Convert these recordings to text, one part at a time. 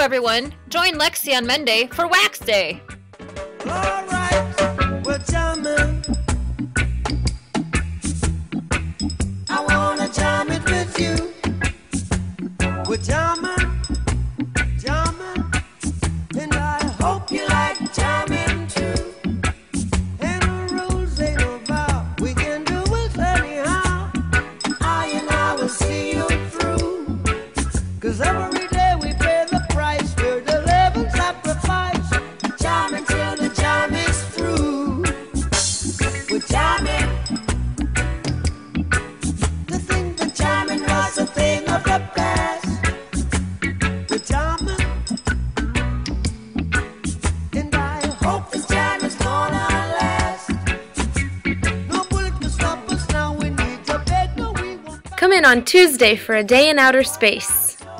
everyone. Join Lexi on Monday for Wax Day. All right, we're jamming. I wanna jam it with you. We're jamming, jamming, and I hope you like jamming too. And the rules ain't about we can do it anyhow. I and I will see you through. 'Cause every day we pay the price. We're the living sacrifice. Jamming till the jam is through. We're jamming. To think that jamming was a thing of the past. We're jamming. And I hope this jam is gonna last. No bullet can stop us now. We need to beg, no, we won't. Come in on Tuesday for a day in outer space.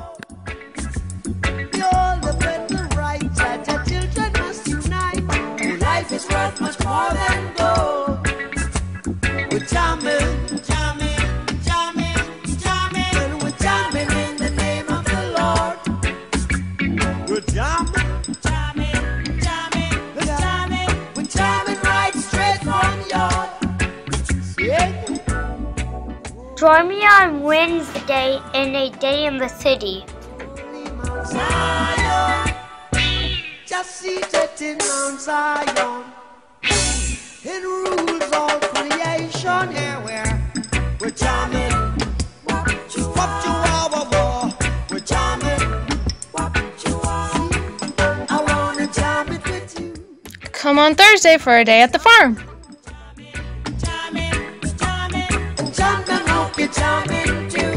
All the better right that the children must unite. Life is worth much more than gold. We're jamming, jamming, jamming, jamming, and we're jamming in the name of the Lord. We're jamming, jamming, jamming, we're jamming, we're jamming right straight from your. Yeah. Join me on Wednesday in A Day in the City. Zion, just seated in Mount Zion, it rules all creation. Here we're jamming. What you are, we're jamming. I wanna jam it with you. Come on Thursday for a day at the farm. Jamming, and jamming, hope you're jamming too.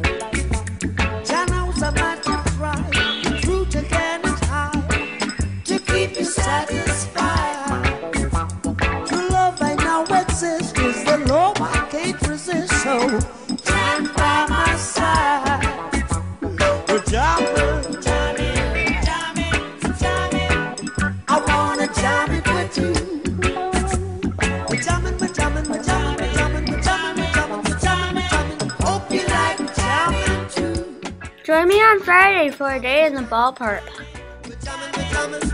Jam knows about to try. The truth again is high to keep you satisfied. True love I know exists, 'cause the love I can't resist. So jam by my side. We're jamming, jamming, jamming, jamming. I wanna jam it with you. We're jamming, we're jamming, we're jamming, we're jamming, we're jamming, we're jamming, we're jamming, we're jamming. Hope you like jamming too. Join me on Friday for a day in the ballpark. We're jamming, we're jamming.